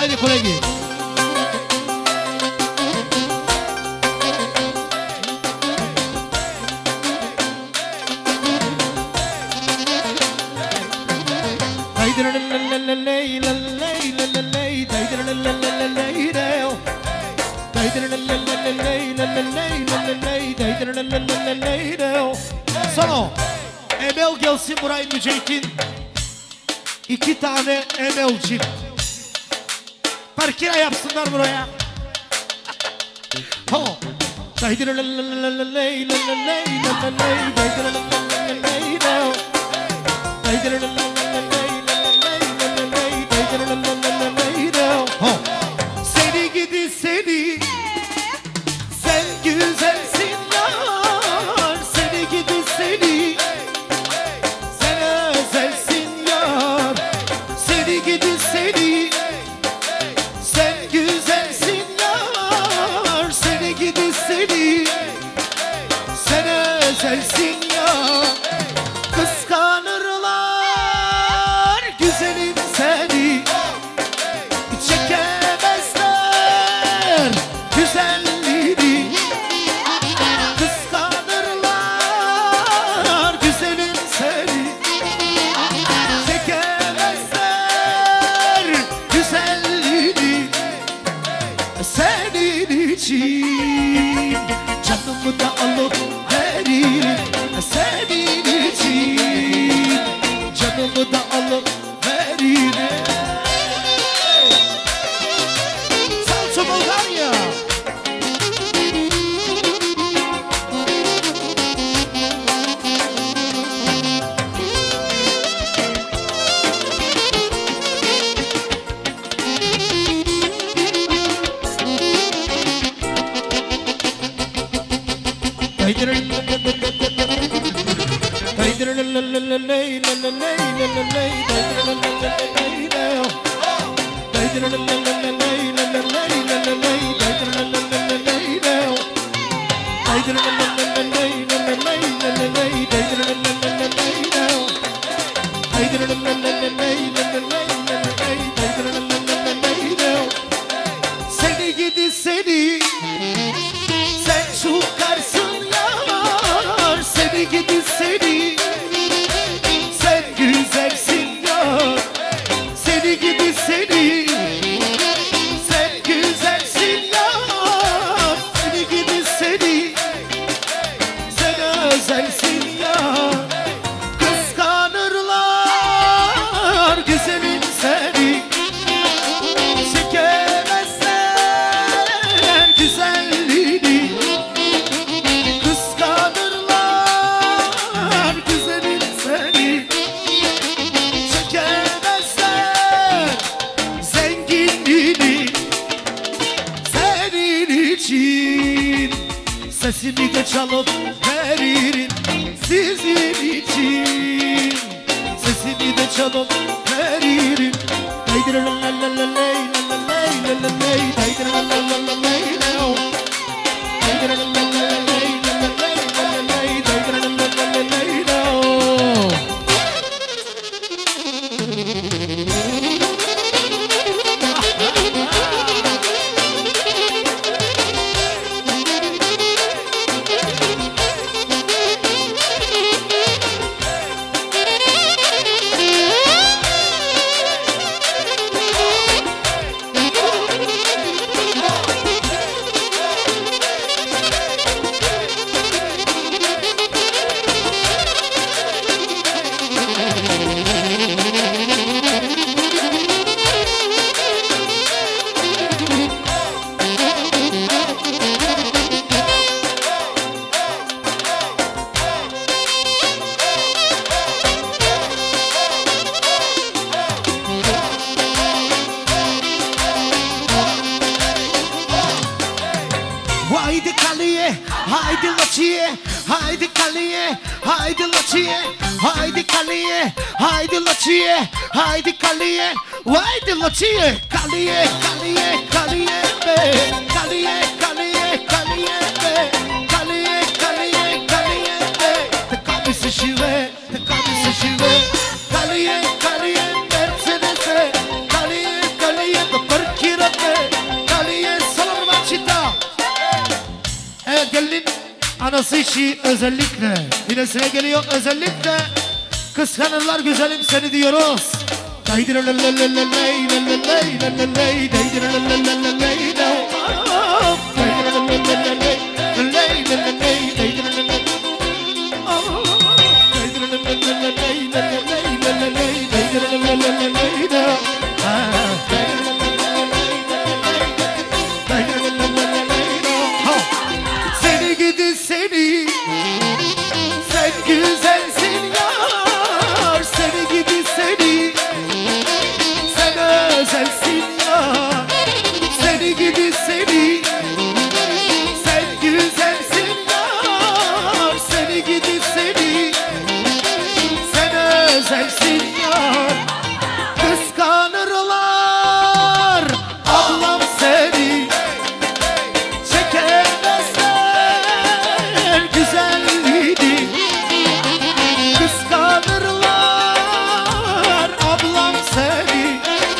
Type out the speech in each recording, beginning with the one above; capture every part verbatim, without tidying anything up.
Haydi kolegi. Son. Emel gelsin burayı Mücahit'in. İki tane Emel'cim. Parkira yapsınlar buraya. Ho. Seni gidi seni, sen güzelsin yar. Seni gidi seni, sen özelsin yar. Seni gidi seni, sen güzelsin yar. Seni gidi seni, sen özelsin yar. Kıskanırlar güzelim seni, çekemezler güzelliğini. Kıskanırlar güzelim seni, çekemezler güzelliğini. Senin için canımı da alıp veririm. Senin için canımı da alıp veririm. Salça Bulgarya. Seni gidi seni, sen çıkarsın yar. Seni gidi seni, sen güzelsin yar. Seni gidi seni, sen güzelsin yar. Seni gidi seni, sen özelsin yar. Kıskanırlar güzelim seni, çekemezler güzelliğini. Kıskanırlar güzelim seni, çekemezler zenginliğini. Senin için sesimi de çalıp veririm. Sizin için sesimi de çalıp veririm. Haydi kaleye, haydi laçiye, haydi kaleye, haydi laçiye, haydi kaleye, haydi laçiye, haydi kaleye, haydi laçiye, kaleye, kaleye, kaleye be, kaleye, kaleye, kaleye be, kaleye, kaleye, kaleye be, te kabisi şive, te kabisi şive, kaleye, kaleye, Mercedes'e, kaleye, kaleye, de park anası için özellikle yine geliyor özellikle kıskanırlar güzelim seni diyoruz. Seni gidi seni, sen güzelsin yar. Seni gidi seni, sen özelsin yar. Seni gidi seni, sen güzelsin yar. Seni gidi seni, sen özelsin yar. Kıskanırlar ablam seni, çekemezler güzelliğini. Kıskanırlar ablam seni,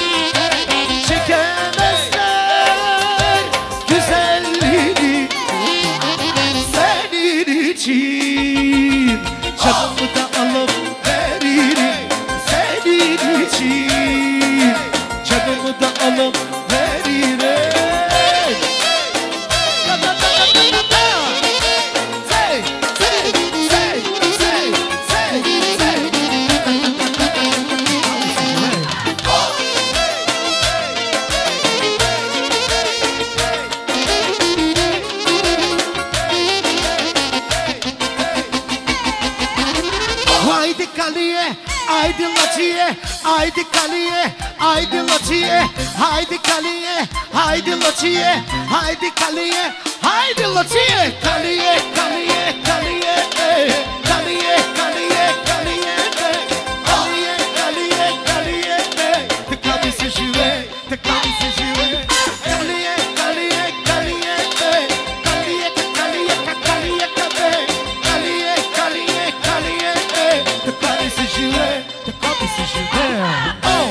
çekemezler güzelliğini. Senin için canımı da alıp veririm. Senin için canımı da alıp veririm. Say, say, say, say, say, say. Haydi Kaliye, haydi Latiye, haydi Kaliye, haydi Latiye, haydi Kaliye, haydi Latiye, haydi Kaliye, haydi Latiye, Kaliye, Kaliye, Kaliye, eh. Kaliye, Kaliye, Kaliye, eh. Kaliye, Kaliye, Kaliye, eh. The Kali se jouer, the Kali se jouer. Kaliye, Kaliye, Kaliye, eh. Kaliye, Kaliye, Kaliye, eh. Kaliye, Kaliye, Kaliye, eh. The Kali se jouer, the Kali se jouer. Oh.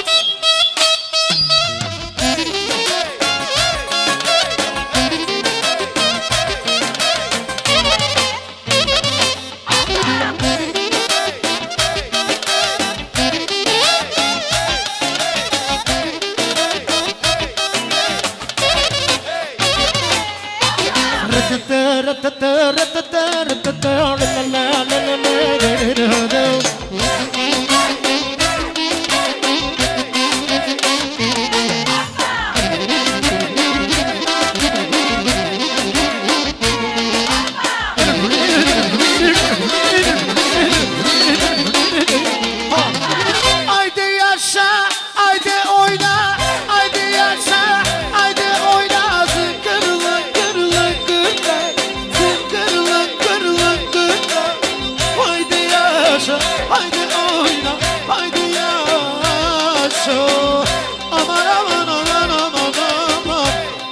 Haydi yaşa, haydi oyna, haydi yaşa, haydi oyna. Zıngırlık, gırlık, gırlık, zıngırlık, gırlık, gırlık. Haydi yaşa, haydi oyna, haydi yaşa. Aman aman aman aman aman.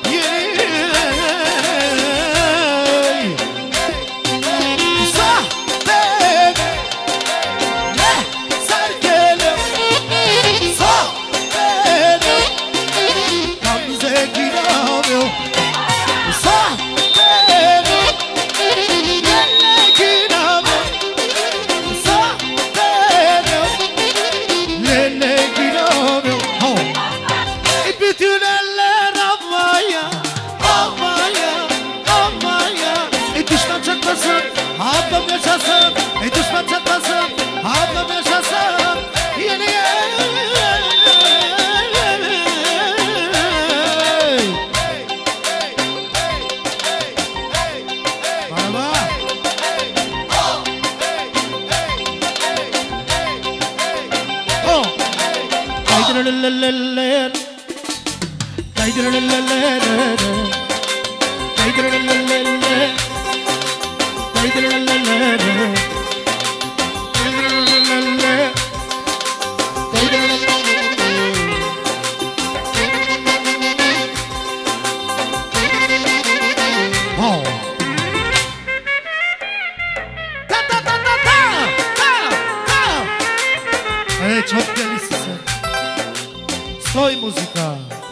Yeah. Sahte ne serkelim, sahtenim Gamze giramıyor. Sahtenim yerle giramıyor. Sahtenim yerle giramıyor. Bütün eller havaya, havaya, havaya. E düşman çatlasın, ablam yaşasın. E düşman çatlasın, ablam yaşasın. Yeni merhaba. Oh. Kaydırılılılılır. Kaydırılılılılır. Kaydırılılılılır. Kaydırılılılılır. Kaydırılılılılır. Oh. Ta ta ta ta ta ta ta. Evet, çok delisin sen. Soy muzika.